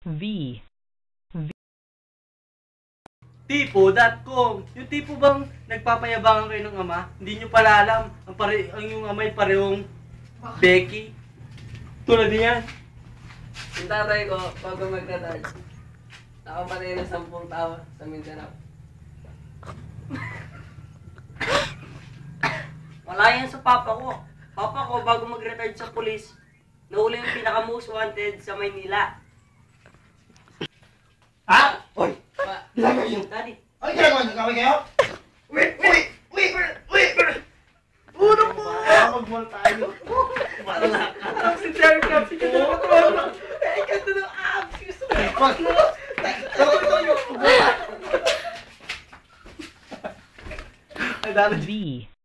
V. Tipo.com. Yung tipo bang nagpapayabangan kayo ng ama, hindi nyo pala alam, ang yung amay parehong Becky. Tulad niyan. Yung tatay ko, bago mag-retard, nakapatay ng 10 tao sa Mindanao. Wala yan sa papa ko. Papa ko, bago mag-retard sa pulis, nahuli yung pinaka-most wanted sa Maynila. Ha? Oy! Ginagawa yun, daddy. Ano ginagawa niyo? Kaway kayo? Wait! Uno po! Mag-mall tayo. Si Terry Caps, si Ganda na matulog. Eh, ganda ng abs! Gusto mo? Ay, dali. V.